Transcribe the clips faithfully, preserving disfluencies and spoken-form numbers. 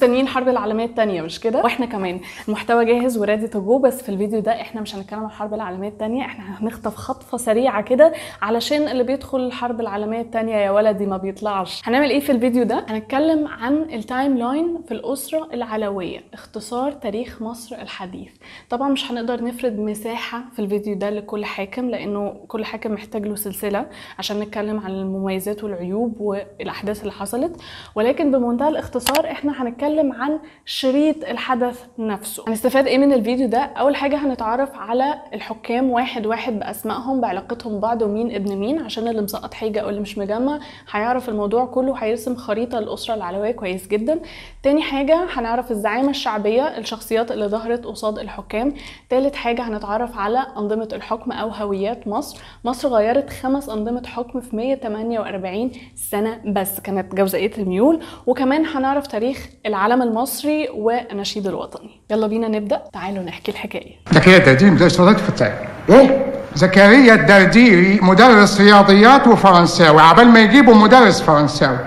مستنيين الحرب العالميه الثانيه مش كده؟ واحنا كمان المحتوى جاهز وريدي تو جو، بس في الفيديو ده احنا مش هنتكلم عن الحرب العالميه الثانيه، احنا هنخطف خطفه سريعه كده علشان اللي بيدخل الحرب العالميه الثانيه يا ولدي ما بيطلعش. هنعمل ايه في الفيديو ده؟ هنتكلم عن التايم لاين في الاسره العلويه، اختصار تاريخ مصر الحديث. طبعا مش هنقدر نفرد مساحه في الفيديو ده لكل حاكم، لانه كل حاكم محتاج له سلسله عشان نتكلم عن المميزات والعيوب والاحداث اللي حصلت، ولكن بمنتهى الاختصار احنا هنتكلم عن شريط الحدث نفسه. هنستفاد ايه من الفيديو ده؟ اول حاجه هنتعرف على الحكام واحد واحد باسمائهم بعلاقتهم ببعض ومين ابن مين، عشان اللي مسقط حاجه او اللي مش مجمع هيعرف الموضوع كله، هيرسم خريطه للاسره العلويه كويس جدا. تاني حاجه هنعرف الزعامه الشعبيه، الشخصيات اللي ظهرت قصاد الحكام. تالت حاجه هنتعرف على انظمه الحكم او هويات مصر. مصر غيرت خمس انظمه حكم في مية وتمانية واربعين سنه بس، كانت جوزائيه الميول. وكمان هنعرف تاريخ العلم المصري والنشيد الوطني. يلا بينا نبدا، تعالوا نحكي الحكايه. زكريا الدرديري مدرس رياضيات فتاة. ايه؟ زكريا الدرديري مدرس رياضيات وفرنساوي، عبال ما يجيبوا مدرس فرنساوي.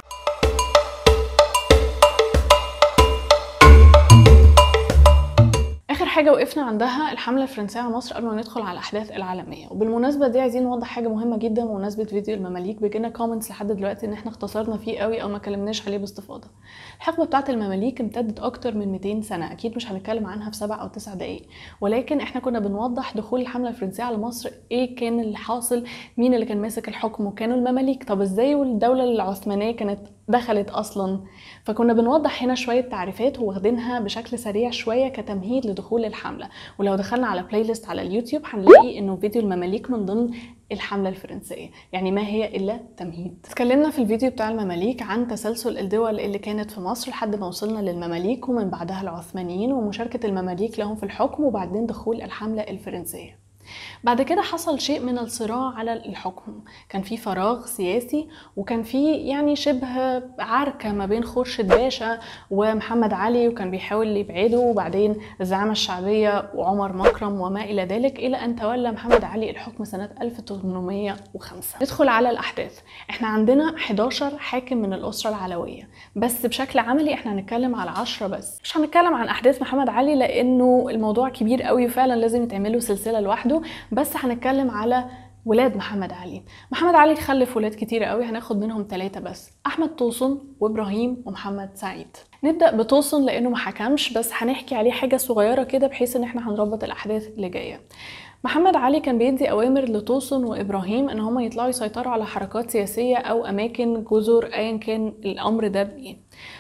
حاجه وقفنا عندها الحمله الفرنسيه على مصر قبل ما ندخل على الاحداث العالميه. وبالمناسبه دي عايزين نوضح حاجه مهمه جدا بمناسبه فيديو المماليك، بيجينا كومنتس لحد دلوقتي ان احنا اختصرنا فيه قوي او ما كلمناش عليه باستفاضه. الحقبه بتاعه المماليك امتدت اكتر من مئتين سنه، اكيد مش هنتكلم عنها في سبع او تسع دقائق، ولكن احنا كنا بنوضح دخول الحمله الفرنسيه على مصر ايه كان اللي حاصل، مين اللي كان ماسك الحكم، وكانوا المماليك. طب ازاي والدوله العثمانيه كانت دخلت اصلا؟ فكنا بنوضح هنا شويه تعريفات واخدينها بشكل سريع شويه كتمهيد لدخول الحمله. ولو دخلنا على بلاي ليست على اليوتيوب هنلاقي انه فيديو المماليك من ضمن الحمله الفرنسيه، يعني ما هي الا تمهيد. اتكلمنا في الفيديو بتاع المماليك عن تسلسل الدول اللي كانت في مصر لحد ما وصلنا للمماليك ومن بعدها العثمانيين ومشاركه المماليك لهم في الحكم وبعدين دخول الحمله الفرنسيه. بعد كده حصل شيء من الصراع على الحكم، كان في فراغ سياسي وكان في يعني شبه عركة ما بين خورشيد باشا ومحمد علي، وكان بيحاول يبعده، وبعدين الزعامة الشعبية وعمر مكرم وما إلى ذلك، إلى أن تولى محمد علي الحكم سنة ألف وثمانمية وخمسة. ندخل على الأحداث. احنا عندنا حداشر حاكم من الأسرة العلوية، بس بشكل عملي احنا هنتكلم على عشرة بس. مش هنتكلم عن أحداث محمد علي لأنه الموضوع كبير قوي وفعلا لازم يتعمله سلسلة لوحده، بس هنتكلم على ولاد محمد علي. محمد علي خلف ولاد كتير قوي، هناخد منهم ثلاثة بس، احمد طوسن وابراهيم ومحمد سعيد. نبدا بطوسن لانه ما حكمش، بس هنحكي عليه حاجه صغيره كده بحيث ان احنا هنربط الاحداث اللي جايه. محمد علي كان بيدي اوامر لطوسن وابراهيم ان هم يطلعوا يسيطروا على حركات سياسيه او اماكن جزر ايا كان الامر ده بايه.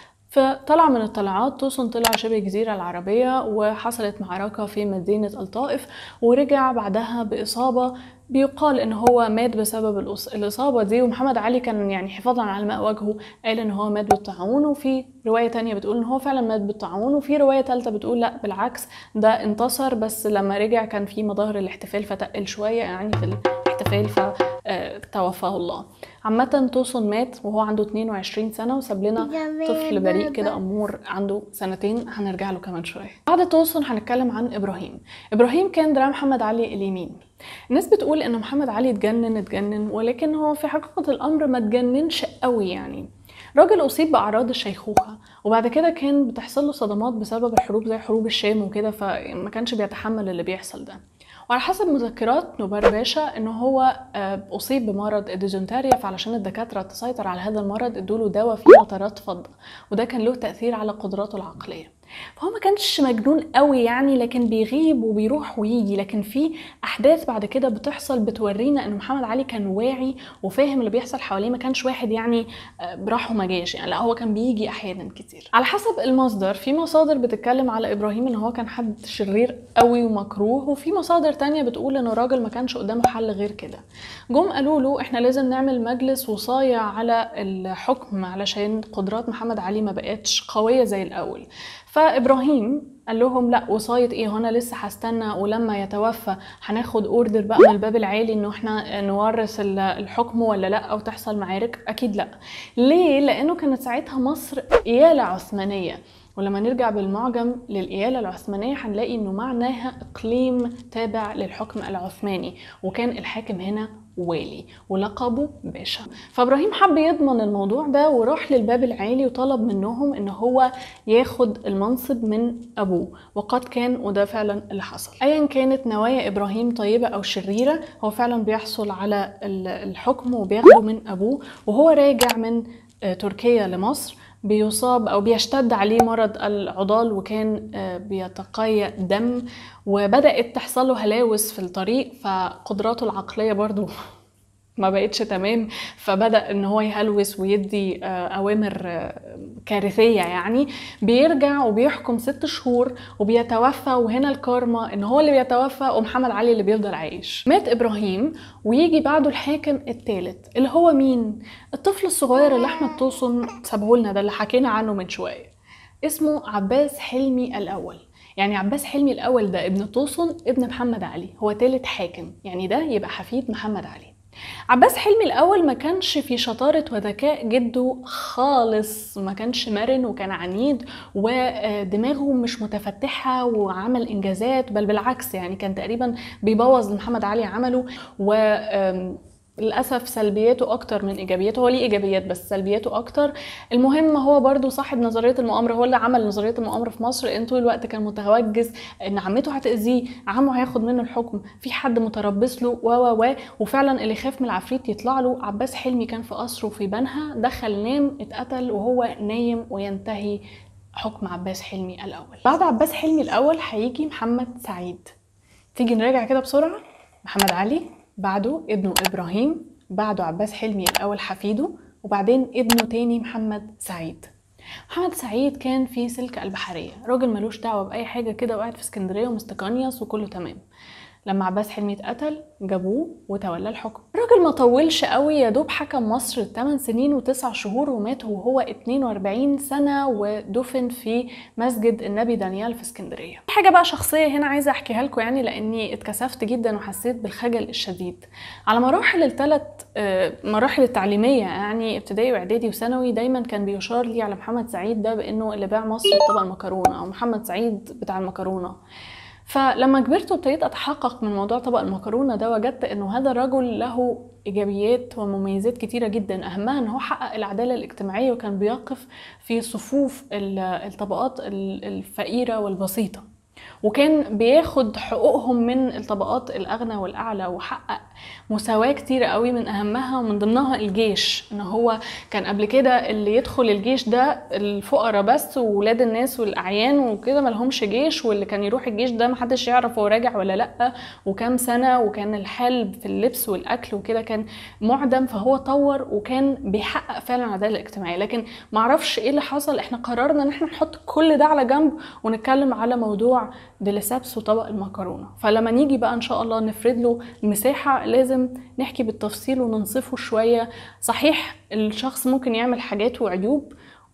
فطلع من الطلعات طوسن طلع شبه الجزيرة العربية وحصلت معركة في مدينة الطائف، ورجع بعدها بإصابة بيقال ان هو مات بسبب الإصابة دي. ومحمد علي كان يعني حفاظا على ماء وجهه قال ان هو مات بالطاعون، وفي رواية تانية بتقول ان هو فعلا مات بالطاعون، وفي رواية ثالثة بتقول لا بالعكس ده انتصر، بس لما رجع كان في مظاهر الاحتفال فتقل شوية يعني في الاحتفال فتوفاه الله. عامة طوسن مات وهو عنده اتنين وعشرين سنة وساب لنا طفل بريء كده أمور عنده سنتين، هنرجع له كمان شوية. بعد طوسن هنتكلم عن إبراهيم. إبراهيم كان دراع محمد علي اليمين. الناس بتقول إن محمد علي اتجنن اتجنن ولكن هو في حقيقة الأمر ما اتجننش قوي يعني. راجل أصيب بأعراض الشيخوخة وبعد كده كان بتحصل له صدمات بسبب الحروب زي حروب الشام وكده، فما كانش بيتحمل اللي بيحصل ده. وعلى حسب مذكرات نوبار باشا انه هو اصيب بمرض الديزنتريا، فعلشان الدكاتره تسيطر على هذا المرض ادوله دواء فيه قطرات فضه، وده كان له تاثير على قدراته العقليه. فهو ما كانش مجنون قوي يعني، لكن بيغيب وبيروح ويجي. لكن في احداث بعد كده بتحصل بتورينا ان محمد علي كان واعي وفاهم اللي بيحصل حواليه، ما كانش واحد يعني راح وما جاش يعني، لا هو كان بيجي احيانا كتير. على حسب المصدر، في مصادر بتتكلم على ابراهيم ان هو كان حد شرير قوي ومكروه، وفي مصادر تانية بتقول انه الراجل ما كانش قدامه حل غير كده. جم قالوا له احنا لازم نعمل مجلس وصاية على الحكم علشان قدرات محمد علي ما بقتش قوية زي الاول. فابراهيم قال لهم لا وصايه ايه، هنا لسه هستنى ولما يتوفى هناخد اوردر بقى من الباب العالي انه احنا نورث الحكم ولا لا او تحصل معارك؟ اكيد لا. ليه؟ لانه كانت ساعتها مصر إيالة عثمانيه، ولما نرجع بالمعجم للإيالة العثمانية هنلاقي انه معناها اقليم تابع للحكم العثماني، وكان الحاكم هنا والي ولقبه باشا. فابراهيم حب يضمن الموضوع ده وراح للباب العالي وطلب منهم ان هو ياخد المنصب من ابوه، وقد كان وده فعلا اللي حصل. ايا كانت نوايا ابراهيم طيبه او شريره، هو فعلا بيحصل على الحكم وبياخده من ابوه. وهو راجع من تركيا لمصر بيصاب او بيشتد عليه مرض العضال، وكان بيتقيأ دم، وبدأت تحصل له هلاوس في الطريق، فقدراته العقلية برضو ما بقتش تمام، فبدأ ان هو يهلوس ويدي اوامر كارثية. يعني بيرجع وبيحكم ست شهور وبيتوفى، وهنا الكارما ان هو اللي بيتوفى ومحمد علي اللي بيفضل عايش. مات ابراهيم ويجي بعده الحاكم الثالث اللي هو مين؟ الطفل الصغير اللي احمد طوسن سابهولنا ده اللي حكينا عنه من شوية، اسمه عباس حلمي الاول. يعني عباس حلمي الاول ده ابن طوسن ابن محمد علي، هو ثالث حاكم، يعني ده يبقى حفيد محمد علي. عباس حلمي الأول ما كانش في شطارة وذكاء جده خالص، ما كانش مرن وكان عنيد ودماغه مش متفتحة وعمل إنجازات، بل بالعكس يعني كان تقريبا بيبوظ محمد علي عمله، و للأسف سلبياته أكتر من إيجابياته. هو ليه إيجابيات بس سلبياته أكتر. المهم هو برضو صاحب نظرية المؤامرة، هو اللي عمل نظرية المؤامرة في مصر، لأن طول الوقت كان متوجس إن عمته هتأذيه، عمه هياخد منه الحكم، في حد متربص له و و و وفعلا اللي خاف من العفريت يطلع له. عباس حلمي كان في قصره في بنها، دخل نام اتقتل وهو نايم، وينتهي حكم عباس حلمي الأول. بعد عباس حلمي الأول هيجي محمد سعيد. تيجي نراجع كده بسرعة. محمد علي، بعده ابنه إبراهيم، بعده عباس حلمي الأول حفيده، وبعدين ابنه تاني محمد سعيد. محمد سعيد كان في سلك البحرية، راجل ملوش دعوة بأي حاجة كده، وقاعد في اسكندرية ومستقنيص وكله تمام. لما عباس حلمي اتقتل جابوه وتولى الحكم. الراجل ما طولش قوي، يا دوب حكم مصر ثماني سنين وتسع شهور، ومات وهو اتنين وأربعين سنة، ودفن في مسجد النبي دانيال في اسكندرية. في حاجة بقى شخصية هنا عايزة احكيها لكم، يعني لاني اتكسفت جدا وحسيت بالخجل الشديد. على مراحل الثلاث مراحل التعليمية، يعني ابتدائي واعدادي وثانوي، دايما كان بيشار لي على محمد سعيد ده بانه اللي باع مصر بطبق المكرونة، او محمد سعيد بتاع المكرونة. فلما كبرت وابتديت اتحقق من موضوع طبق المكرونه ده، وجدت انه هذا الرجل له ايجابيات ومميزات كتيره جدا، اهمها ان هو حقق العداله الاجتماعيه، وكان بيقف في صفوف الطبقات الفقيره والبسيطه، وكان بياخد حقوقهم من الطبقات الاغنى والاعلى، وحقق مساواه كتيره قوي، من اهمها ومن ضمنها الجيش. ان هو كان قبل كده اللي يدخل الجيش ده الفقراء بس وولاد الناس والاعيان وكده، ملهمش جيش، واللي كان يروح الجيش ده محدش يعرف هو راجع ولا لا وكام سنه، وكان الحال في اللبس والاكل وكده كان معدم. فهو طور وكان بيحقق فعلا عداله اجتماعيه. لكن معرفش ايه اللي حصل، احنا قررنا ان احنا نحط كل ده على جنب ونتكلم على موضوع ديليسابس وطبق المكرونه. فلما نيجي بقى ان شاء الله نفرد له مساحه، لازم نحكي بالتفصيل وننصفه شويه. صحيح الشخص ممكن يعمل حاجات وعيوب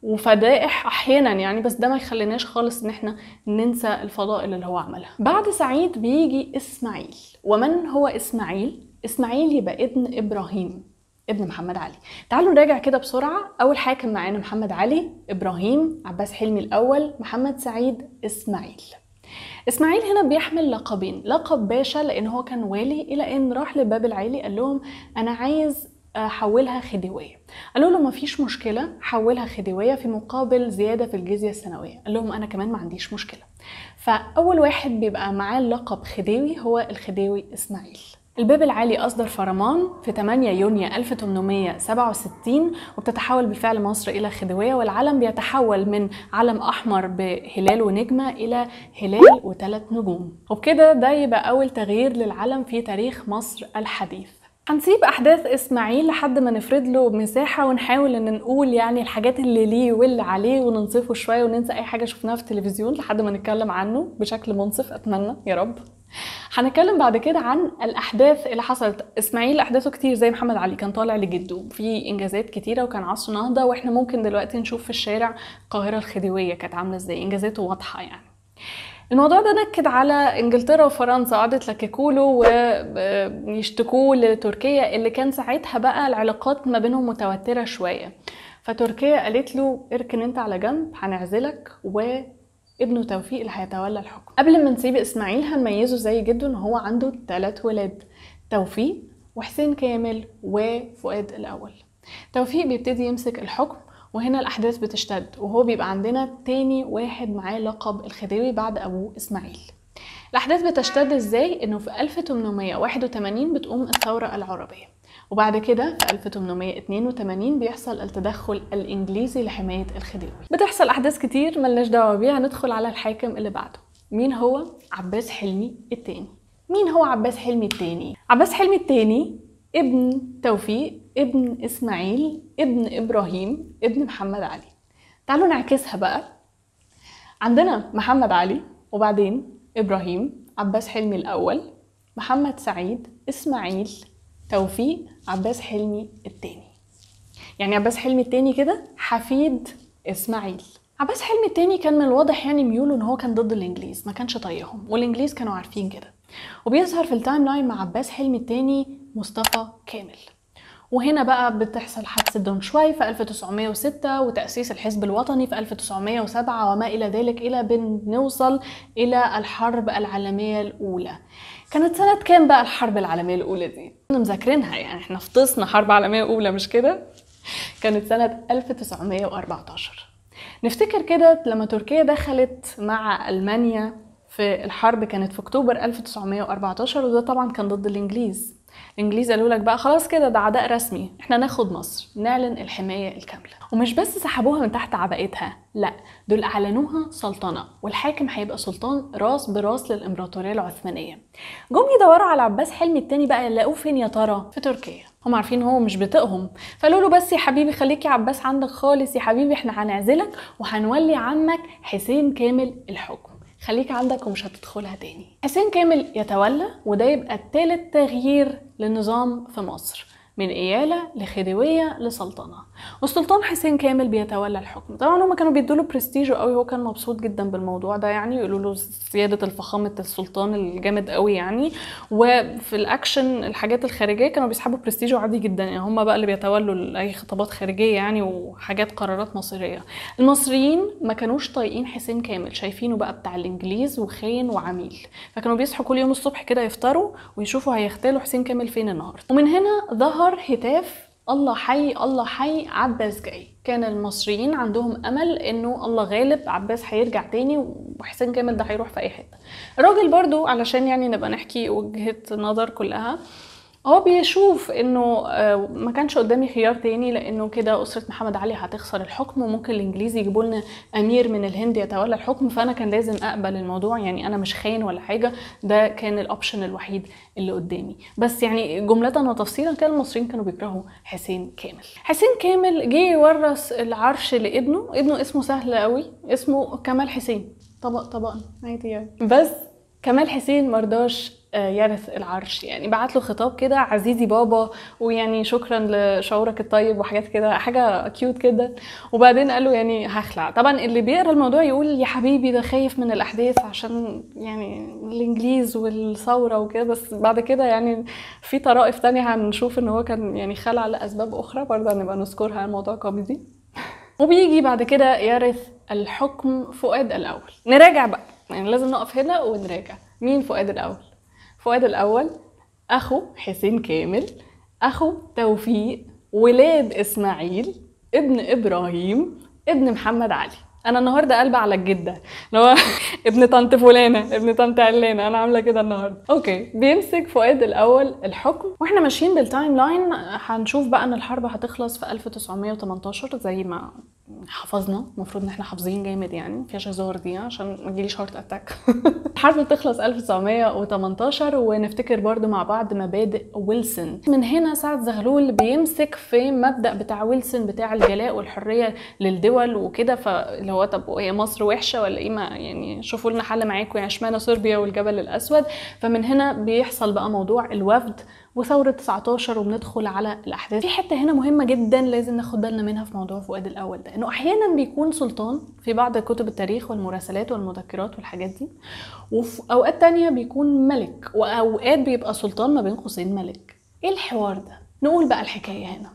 وفضائح احيانا يعني، بس ده ما يخليناش خالص ان احنا ننسى الفضائل اللي هو عملها. بعد سعيد بيجي اسماعيل. ومن هو اسماعيل؟ اسماعيل يبقى ابن ابراهيم ابن محمد علي. تعالوا نراجع كده بسرعه. اول حاكم معانا محمد علي، ابراهيم، عباس حلمي الاول، محمد سعيد، اسماعيل. اسماعيل هنا بيحمل لقبين، لقب باشا لان هو كان والي، الى ان راح للباب العالي قال لهم انا عايز احولها خديويه. قالوا له مفيش مشكله، حولها خديويه في مقابل زياده في الجزيه السنويه. قال لهم انا كمان ما عنديش مشكله. فاول واحد بيبقى معاه اللقب خديوي هو الخديوي اسماعيل. الباب العالي أصدر فرمان في ثمانية يونيو ألف وثمانمائة وسبعة وستين، وبتتحول بالفعل مصر إلى خديوية، والعلم بيتحول من علم أحمر بهلال ونجمة إلى هلال وثلاث نجوم. وبكده ده يبقى أول تغيير للعلم في تاريخ مصر الحديث. هنسيب أحداث إسماعيل لحد ما نفرد له مساحة ونحاول إن نقول يعني الحاجات اللي ليه واللي عليه وننصفه شوية وننسى أي حاجة شفناها في التلفزيون لحد ما نتكلم عنه بشكل منصف، أتمنى يا رب. هنتكلم بعد كده عن الأحداث اللي حصلت. إسماعيل أحداثه كتير زي محمد علي، كان طالع لجده في إنجازات كتيرة وكان عصر نهضة، وإحنا ممكن دلوقتي نشوف في الشارع القاهرة الخديوية كانت عاملة إزاي، إنجازاته واضحة يعني. الموضوع ده نكد على انجلترا وفرنسا، قعدت لككوله ويشتكوه لتركيا اللي كان ساعتها بقى العلاقات ما بينهم متوترة شوية. فتركيا قالت له اركن انت على جنب، هنعزلك وابنه توفيق اللي هيتولى الحكم. قبل ما نسيب اسماعيل هنميزه زي جده ان هو عنده ثلاث ولاد، توفيق وحسين كامل وفؤاد الأول. توفيق بيبتدي يمسك الحكم، وهنا الأحداث بتشتد، وهو بيبقى عندنا تاني واحد معاه لقب الخديوي بعد أبوه إسماعيل. الأحداث بتشتد إزاي؟ إنه في ألف وتمنمية واحد وتمانين بتقوم الثورة العربية، وبعد كده في ألف وتمنمية اتنين وتمانين بيحصل التدخل الإنجليزي لحماية الخديوي. بتحصل أحداث كتير ملناش دعوة بيها. ندخل على الحاكم اللي بعده. مين هو؟ عباس حلمي التاني. مين هو عباس حلمي التاني؟ عباس حلمي التاني ابن توفيق، ابن إسماعيل، ابن إبراهيم، ابن محمد علي. تعالوا نعكسها بقى. عندنا محمد علي، وبعدين إبراهيم، عباس حلمي الأول، محمد سعيد، إسماعيل، توفيق، عباس حلمي التاني. يعني عباس حلمي التاني كده حفيد إسماعيل. عباس حلمي التاني كان من الواضح يعني ميوله ان هو كان ضد الانجليز، ما كانش طايقهم، والانجليز كانوا عارفين كده. وبيظهر في التايم لاين مع عباس حلمي التاني مصطفى كامل. وهنا بقى بتحصل حادثة دون شواي في ألف وتسعمية وستة، وتأسيس الحزب الوطني في ألف وتسعمية وسبعة، وما إلى ذلك، إلى بنوصل إلى الحرب العالمية الأولى. كانت سنة كام بقى الحرب العالمية الأولى دي؟ كنا مذاكرينها يعني، احنا فطسنا حرب عالمية أولى مش كده؟ كانت سنة ألف وتسعمية وأربعتاشر. نفتكر كده لما تركيا دخلت مع ألمانيا في الحرب، كانت في أكتوبر ألف وتسعمية وأربعتاشر، وده طبعا كان ضد الإنجليز. الإنجليز قالوا لك بقى خلاص كده ده عداء رسمي، احنا ناخد مصر، نعلن الحماية الكاملة. ومش بس سحبوها من تحت عباءتها، لا، دول أعلنوها سلطنة، والحاكم هيبقى سلطان راس براس للإمبراطورية العثمانية. جم يدوروا على عباس حلمي التاني بقى، يلاقوه فين يا ترى؟ في تركيا. هم عارفين هو مش بيطيقهم، فقالوا له بس يا حبيبي خليك يا عباس عندك خالص، يا حبيبي احنا هنعزلك وهنولي عمك حسين كامل الحكم، خليك عندك ومش هتدخلها تاني. حسين كامل يتولى، وده يبقى الثالث تغيير للنظام في مصر، من إيالة لخديوية لسلطنة. والسلطان حسين كامل بيتولى الحكم. طبعا هما كانوا بيدوا له برستيجه قوي، هو كان مبسوط جدا بالموضوع ده، يعني يقولوا له سيادة الفخامة السلطان الجامد قوي يعني. وفي الاكشن الحاجات الخارجيه كانوا بيسحبوا برستيجه عادي جدا، يعني هما بقى اللي بيتولوا اي خطابات خارجيه يعني، وحاجات قرارات مصيريه. المصريين ما كانوش طايقين حسين كامل، شايفينه بقى بتاع الانجليز وخاين وعميل، فكانوا بيصحوا كل يوم الصبح كده يفطروا ويشوفوا هيغتالوا حسين كامل فين النهارده. ومن هنا ظهر هتاف الله حي الله حي عباس جاي. كان المصريين عندهم امل انه الله غالب، عباس هيرجع تاني وحسين كامل ده هيروح في اي حته. الراجل برضو علشان يعني نبقى نحكي وجهة نظر كلها، هو بيشوف انه ما كانش قدامي خيار تاني، لانه كده اسره محمد علي هتخسر الحكم، وممكن الانجليزي يجيبوا لنا امير من الهند يتولى الحكم، فانا كان لازم اقبل الموضوع، يعني انا مش خاين ولا حاجه، ده كان الاوبشن الوحيد اللي قدامي. بس يعني جمله وتفصيلا كان المصريين كانوا بيكرهوا حسين كامل. حسين كامل جه يورث العرش لابنه، ابنه اسمه سهل قوي، اسمه كمال حسين، طبق طبقا عادي يعني. بس كمال حسين مرضاش يرث العرش، يعني بعت له خطاب كده عزيزي بابا، ويعني شكرا لشعورك الطيب وحاجات كده، حاجه كيوت كده. وبعدين قال له يعني هخلع. طبعا اللي بيقرا الموضوع يقول يا حبيبي ده خايف من الاحداث عشان يعني الانجليز والثوره وكده، بس بعد كده يعني في طرائف تانية هنشوف ان هو كان يعني خلع لاسباب اخرى برضه هنبقى نذكرها، الموضوع كوميدي. وبيجي بعد كده يرث الحكم فؤاد الاول. نراجع بقى، يعني لازم نقف هنا ونراجع. مين فؤاد الاول؟ فؤاد الأول أخو حسين كامل، أخو توفيق، ولاد إسماعيل، ابن إبراهيم، ابن محمد علي. أنا النهاردة قلبة على الجدة، اللي هو ابن طنط فلانة، ابن طنط علانة، أنا عاملة كده النهاردة. أوكي، بيمسك فؤاد الأول الحكم، وإحنا ماشيين بالتايم لاين هنشوف بقى إن الحرب هتخلص في ألف وتسعمية وتمنتاشر زي ما حفظنا، المفروض ان احنا حافظين جامد يعني، مفيهاش هزار دي عشان ما تجيليش هارت اتاك. الحرب بتخلص ألف وتسعمية وتمنتاشر، ونفتكر برضو مع بعض مبادئ ويلسون. من هنا سعد زغلول بيمسك في مبدأ بتاع ويلسون بتاع الجلاء والحرية للدول وكده، فاللي هو طب هي مصر وحشة ولا ايه؟ ما يعني شوفوا لنا حل معاكم، يعني اشمعنى صربيا والجبل الاسود؟ فمن هنا بيحصل بقى موضوع الوفد وثورة تسعتاشر، وبندخل على الأحداث. في حتة هنا مهمة جدا لازم ناخد بالنا منها في موضوع فؤاد الأول ده، إنه أحيانا بيكون سلطان في بعض كتب التاريخ والمراسلات والمذكرات والحاجات دي، وفي أوقات تانية بيكون ملك، وأوقات بيبقى سلطان ما بين قوسين ملك. إيه الحوار ده؟ نقول بقى الحكاية هنا.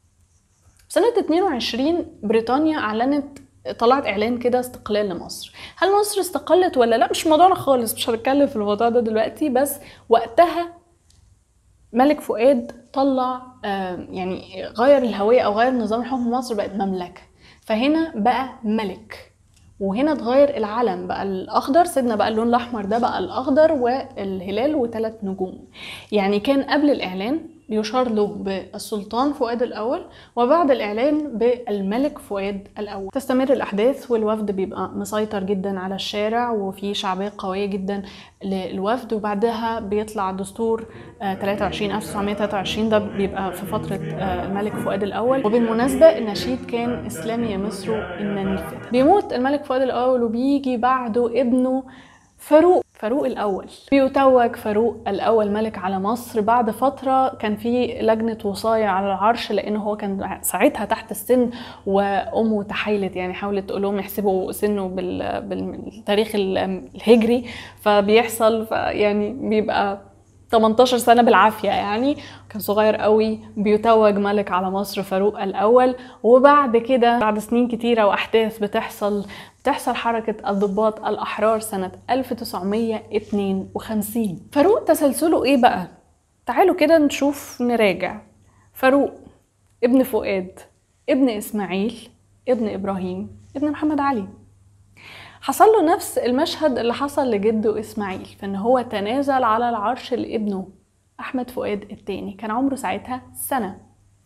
سنة اتنين وعشرين بريطانيا أعلنت، طلعت اعلان كده استقلال لمصر. هل مصر استقلت ولا لا؟ مش موضوعنا خالص، مش هنتكلم في الموضوع ده دلوقتي، بس وقتها ملك فؤاد طلع يعني غير الهوية او غير نظام الحكم في مصر، بقت مملكة، فهنا بقى ملك. وهنا اتغير العلم بقى الاخضر، سيبنا بقى اللون الاحمر ده بقى الاخضر والهلال وثلاث نجوم. يعني كان قبل الاعلان بيشار له بالسلطان فؤاد الاول، وبعد الاعلان بالملك فؤاد الاول. تستمر الاحداث والوفد بيبقى مسيطر جدا على الشارع، وفي شعبيه قويه جدا للوفد، وبعدها بيطلع دستور ثلاثة وعشرين ألف وتسعمية وثلاثة وعشرين، ده بيبقى في فتره الملك فؤاد الاول. وبالمناسبه النشيد كان اسلامي يا مصر انني الفتى. بيموت الملك فؤاد الاول وبيجي بعده ابنه فاروق فاروق الاول. بيتوج فاروق الاول ملك على مصر بعد فتره كان في لجنه وصايه على العرش، لانه هو كان ساعتها تحت السن، وامه تحايلت يعني حاولت تقول لهم يحسبوا سنه بالتاريخ الهجري، فبيحصل يعني بيبقى تمنتاشر سنه بالعافيه، يعني كان صغير قوي. بيتوج ملك على مصر فاروق الاول. وبعد كده بعد سنين كتيره واحداث بتحصل بتحصل حركه الضباط الاحرار سنه ألف وتسعمية واتنين وخمسين. فاروق تسلسله ايه بقى؟ تعالوا كده نشوف نراجع. فاروق ابن فؤاد، ابن اسماعيل، ابن ابراهيم، ابن محمد علي. حصل له نفس المشهد اللي حصل لجده اسماعيل، فان هو تنازل على العرش لابنه احمد فؤاد الثاني، كان عمره ساعتها سنة،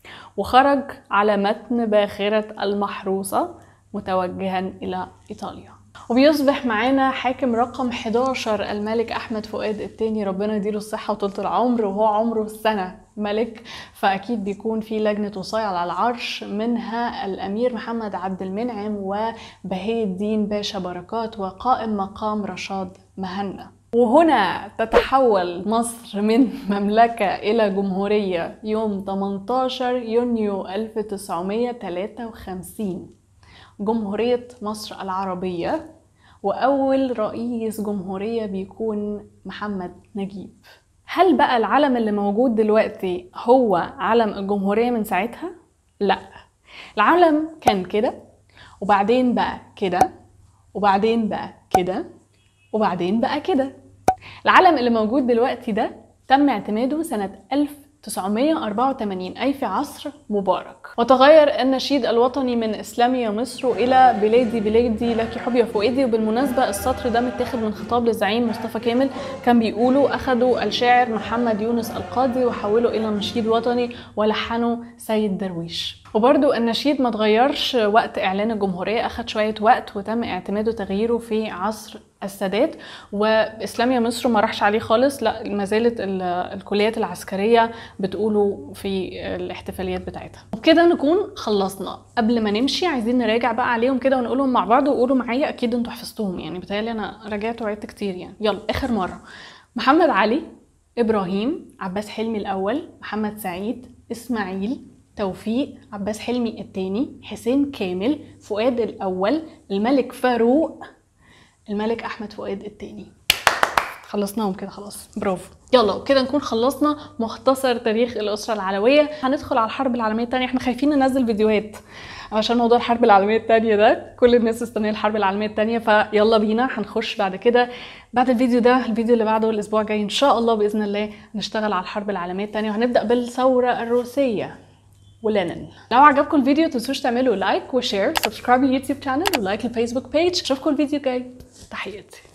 وخرج على متن باخرة المحروسة متوجها الى ايطاليا. وبيصبح معانا حاكم رقم حداشر الملك احمد فؤاد الثاني، ربنا يديله الصحة وطولة العمر، وهو عمره سنة ملك، فاكيد بيكون في لجنة وصاية على العرش، منها الامير محمد عبد المنعم وبهي الدين باشا بركات وقائم مقام رشاد مهنا. وهنا تتحول مصر من مملكة إلى جمهورية يوم تمنتاشر يونيو ألف وتسعمية وتلاتة وخمسين، جمهورية مصر العربية، وأول رئيس جمهورية بيكون محمد نجيب. هل بقى العلم اللي موجود دلوقتي هو علم الجمهورية من ساعتها؟ لا، العلم كان كده، وبعدين بقى كده، وبعدين بقى كده، وبعدين بقى كده. العلم اللي موجود دلوقتي ده تم اعتماده سنة ألف وتسعمية وأربعة وتمانين، أي في عصر مبارك، وتغير النشيد الوطني من إسلامي يا مصر إلى بلادي بلادي لك حب يا فؤادي. وبالمناسبة السطر ده متاخد من خطاب للزعيم مصطفى كامل، كان بيقولوا أخدوا الشاعر محمد يونس القاضي وحولوا إلى نشيد وطني ولحنوا سيد درويش. وبرضو النشيد ما تغيرش وقت إعلان الجمهورية، أخد شوية وقت وتم اعتماده تغييره في عصر السادات. وإسلامي يا مصر ما راحش عليه خالص، لا ما زالت الكليات العسكرية بتقولوا في الاحتفاليات بتاعتها. وبكده نكون خلصنا. قبل ما نمشي عايزين نراجع بقى عليهم كده ونقولهم مع بعض، وقولوا معايا اكيد انتوا حفظتوهم، يعني بتهيألي انا راجعت وعدت كتير يعني. يلا اخر مرة: محمد علي، ابراهيم، عباس حلمي الاول، محمد سعيد، اسماعيل، توفيق، عباس حلمي الثاني، حسين كامل، فؤاد الاول، الملك فاروق، الملك احمد فؤاد الثاني. خلصناهم كده خلاص، برافو. يلا وكده نكون خلصنا مختصر تاريخ الاسره العلويه. هندخل على الحرب العالميه الثانيه. احنا خايفين ننزل فيديوهات عشان موضوع الحرب العالميه الثانيه ده، كل الناس مستنيه الحرب العالميه الثانيه، فيلا بينا هنخش بعد كده. بعد الفيديو ده الفيديو اللي بعده الاسبوع الجاي ان شاء الله باذن الله نشتغل على الحرب العالميه الثانيه، وهنبدا بالثوره الروسيه ولينين. لو عجبكم الفيديو متنسوش تعملوا لايك وشير، سبسكرايب لليوتيوب شانل ولايك للفيسبوك بيج. اشوفكم الفيديو الجاي. تحياتي.